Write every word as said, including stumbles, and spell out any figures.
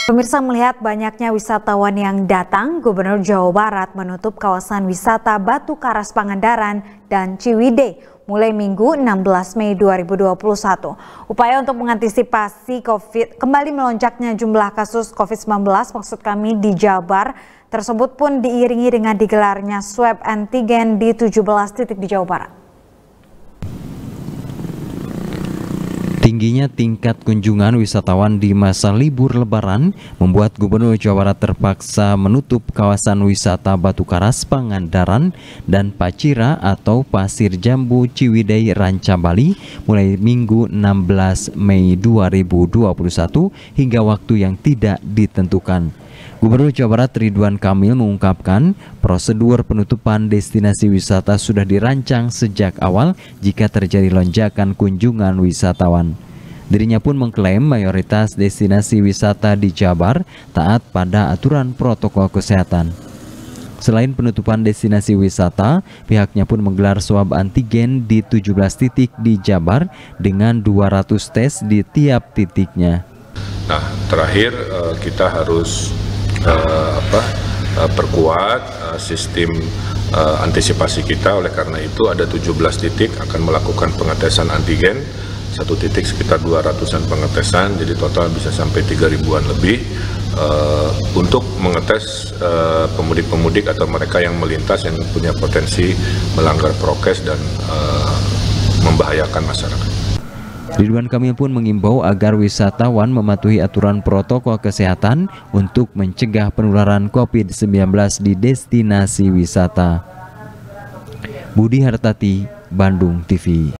Pemirsa, melihat banyaknya wisatawan yang datang, Gubernur Jawa Barat menutup kawasan wisata Batu Karas Pangandaran dan Ciwidey mulai Minggu enam belas Mei dua ribu dua puluh satu. Upaya untuk mengantisipasi COVID kembali melonjaknya jumlah kasus COVID sembilan belas, maksud kami di Jabar, tersebut pun diiringi dengan digelarnya swab antigen di tujuh belas titik di Jawa Barat. Tingginya tingkat kunjungan wisatawan di masa libur Lebaran membuat Gubernur Jawa Barat terpaksa menutup kawasan wisata Batu Karas Pangandaran dan Pacira atau Pasir Jambu Ciwidey Ranca Bali mulai Minggu enam belas Mei dua ribu dua puluh satu hingga waktu yang tidak ditentukan. Gubernur Jawa Barat Ridwan Kamil mengungkapkan prosedur penutupan destinasi wisata sudah dirancang sejak awal jika terjadi lonjakan kunjungan wisatawan. Dirinya pun mengklaim mayoritas destinasi wisata di Jabar taat pada aturan protokol kesehatan. Selain penutupan destinasi wisata, pihaknya pun menggelar swab antigen di tujuh belas titik di Jabar dengan dua ratus tes di tiap titiknya. Nah, terakhir kita harus Uh, apa, uh, perkuat uh, sistem uh, antisipasi kita. Oleh karena itu ada tujuh belas titik akan melakukan pengetesan antigen, satu titik sekitar dua ratusan pengetesan, jadi total bisa sampai tiga ribuan lebih uh, untuk mengetes pemudik-pemudik uh, atau mereka yang melintas yang punya potensi melanggar prokes dan uh, membahayakan masyarakat. Ridwan Kamil pun mengimbau agar wisatawan mematuhi aturan protokol kesehatan untuk mencegah penularan COVID sembilan belas di destinasi wisata. Budi Hartati, Bandung T V.